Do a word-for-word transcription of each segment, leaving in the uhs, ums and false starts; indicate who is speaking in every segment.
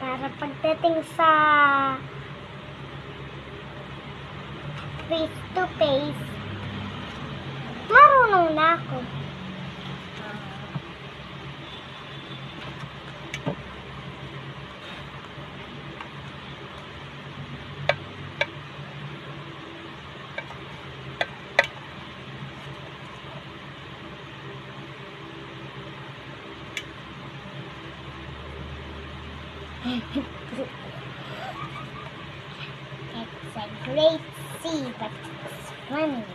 Speaker 1: Para pagdating sa face to face, marunong na ako. It's a great sea, but it's funny.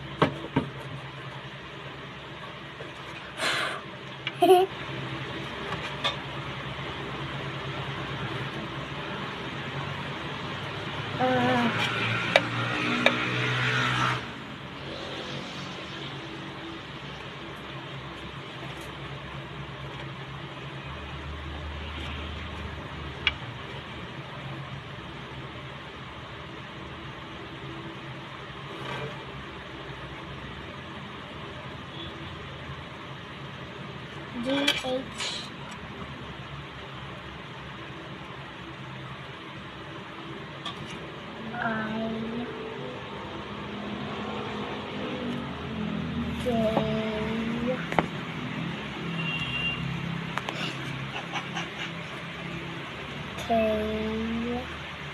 Speaker 1: uh, G H I J K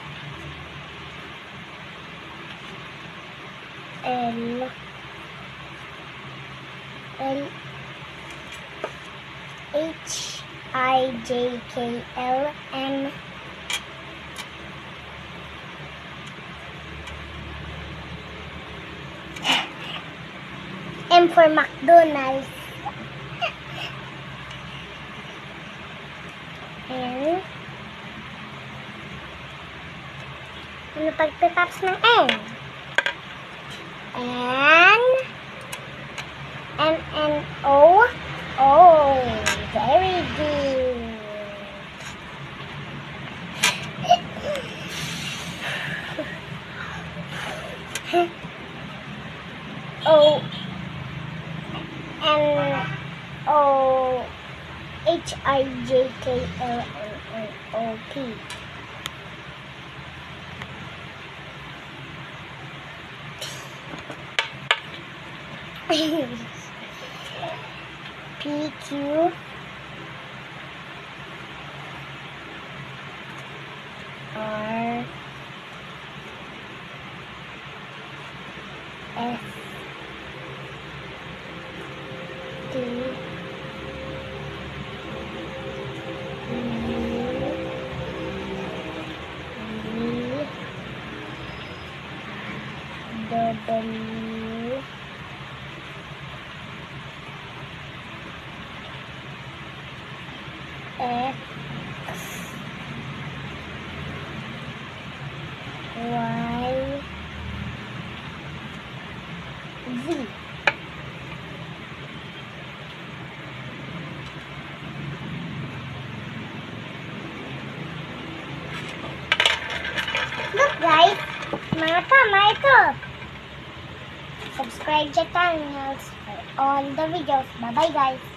Speaker 1: L L H I J K L M M for McDonald's. N. Ano pagtatapos ng N? N. N N O. Oh, very good. O N O H I J K L N N O P. P Q R S T U V W X Y Z. Look guys, mga tama ito. Subscribe to channels for all the videos. Bye bye guys.